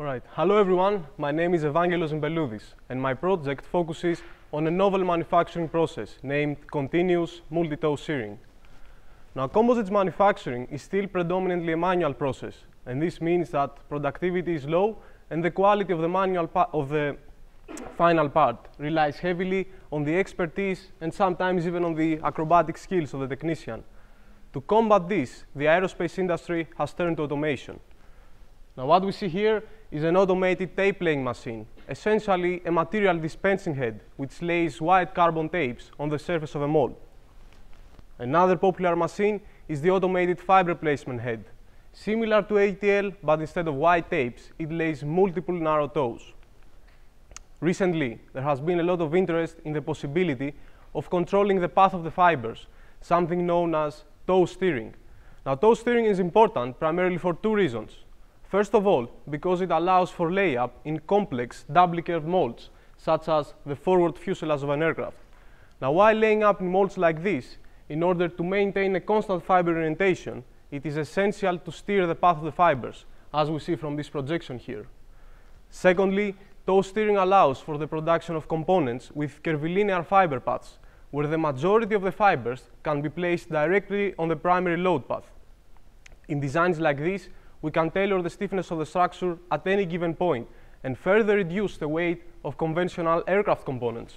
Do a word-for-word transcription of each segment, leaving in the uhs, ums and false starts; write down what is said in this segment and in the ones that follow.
Alright, hello everyone, my name is Evangelos Mbelloudis and my project focuses on a novel manufacturing process named continuous multi-toe searing. Now, composites manufacturing is still predominantly a manual process, and this means that productivity is low and the quality of the manual pa of the final part relies heavily on the expertise and sometimes even on the acrobatic skills of the technician. To combat this, the aerospace industry has turned to automation. Now, what we see here is an automated tape laying machine, essentially a material dispensing head which lays white carbon tapes on the surface of a mold. Another popular machine is the automated fiber placement head. Similar to A T L, but instead of white tapes, it lays multiple narrow toes. Recently, there has been a lot of interest in the possibility of controlling the path of the fibers, something known as toe steering. Now, toe steering is important primarily for two reasons. First of all, because it allows for layup in complex, doubly curved molds, such as the forward fuselage of an aircraft. Now, while laying up in molds like this, in order to maintain a constant fiber orientation, it is essential to steer the path of the fibers, as we see from this projection here. Secondly, toe steering allows for the production of components with curvilinear fiber paths, where the majority of the fibers can be placed directly on the primary load path. In designs like this, we can tailor the stiffness of the structure at any given point and further reduce the weight of conventional aircraft components.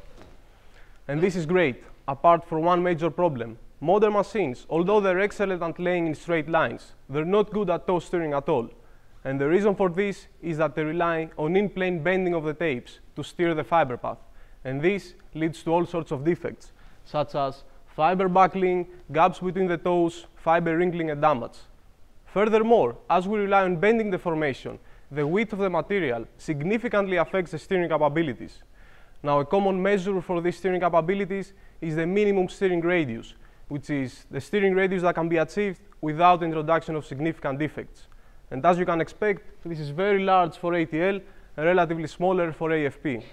And this is great, apart from one major problem. Modern machines, although they're excellent at laying in straight lines, they're not good at toe steering at all. And the reason for this is that they rely on in-plane bending of the tapes to steer the fiber path. And this leads to all sorts of defects, such as fiber buckling, gaps between the toes, fiber wrinkling, and damage. Furthermore, as we rely on bending deformation, the width of the material significantly affects the steering capabilities. Now, a common measure for these steering capabilities is the minimum steering radius, which is the steering radius that can be achieved without introduction of significant defects. And as you can expect, this is very large for A T L and relatively smaller for A F P.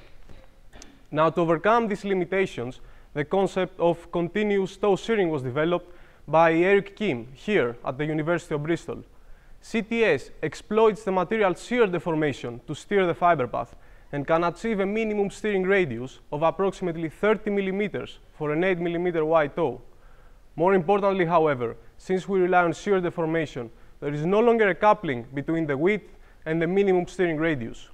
Now, to overcome these limitations, the concept of continuous toe steering was developed by Eric Kim here at the University of Bristol. C T S exploits the material shear deformation to steer the fiber path and can achieve a minimum steering radius of approximately thirty millimeters for an eight millimeter wide toe. More importantly, however, since we rely on shear deformation, there is no longer a coupling between the width and the minimum steering radius.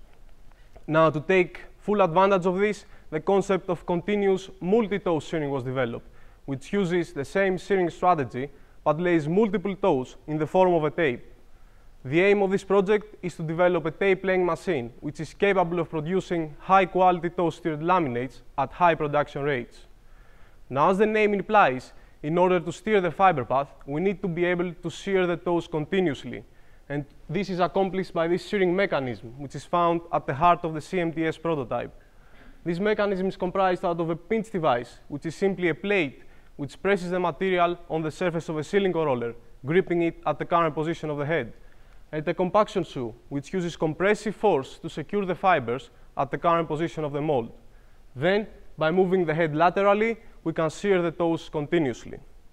Now, to take full advantage of this, the concept of continuous multi-toe steering was developed, which uses the same steering strategy but lays multiple toes in the form of a tape. The aim of this project is to develop a tape laying machine which is capable of producing high-quality toe-steered laminates at high production rates. Now, as the name implies, in order to steer the fiber path, we need to be able to shear the toes continuously. And this is accomplished by this shearing mechanism, which is found at the heart of the C M T S prototype. This mechanism is comprised out of a pinch device, which is simply a plate which presses the material on the surface of a silicone roller, gripping it at the current position of the head, and a compaction shoe, which uses compressive force to secure the fibers at the current position of the mold. Then, by moving the head laterally, we can shear the toes continuously.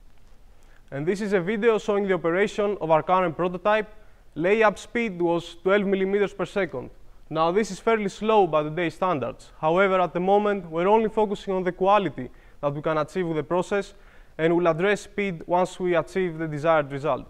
And this is a video showing the operation of our current prototype. Layup speed was twelve millimeters per second. Now, this is fairly slow by today's standards. However, at the moment, we're only focusing on the quality that we can achieve with the process, and we'll address speed once we achieve the desired result.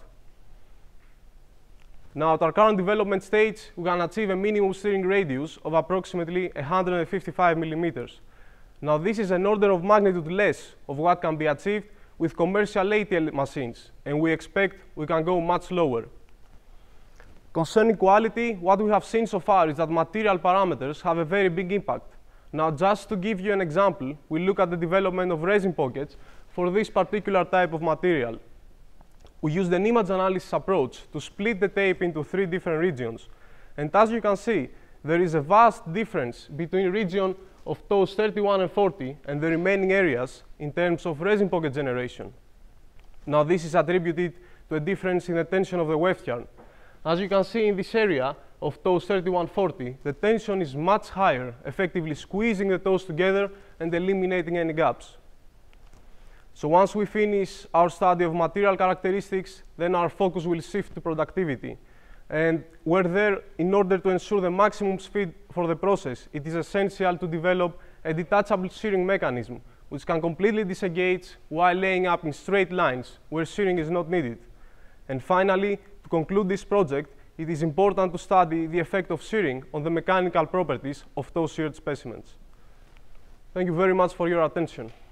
Now, at our current development stage, we can achieve a minimum steering radius of approximately one hundred fifty-five millimeters. Now, this is an order of magnitude less of what can be achieved with commercial A T L machines, and we expect we can go much lower. Concerning quality, what we have seen so far is that material parameters have a very big impact. Now, just to give you an example, we look at the development of resin pockets for this particular type of material. We used an image analysis approach to split the tape into three different regions. And as you can see, there is a vast difference between region of toes thirty-one and forty and the remaining areas in terms of resin pocket generation. Now, this is attributed to a difference in the tension of the weft yarn. As you can see in this area of toes thirty-one forty, the tension is much higher, effectively squeezing the toes together and eliminating any gaps. So once we finish our study of material characteristics, then our focus will shift to productivity. And we're there in order to ensure the maximum speed for the process. It is essential to develop a detachable shearing mechanism, which can completely disengage while laying up in straight lines where shearing is not needed. And finally, to conclude this project, it is important to study the effect of shearing on the mechanical properties of those sheared specimens. Thank you very much for your attention.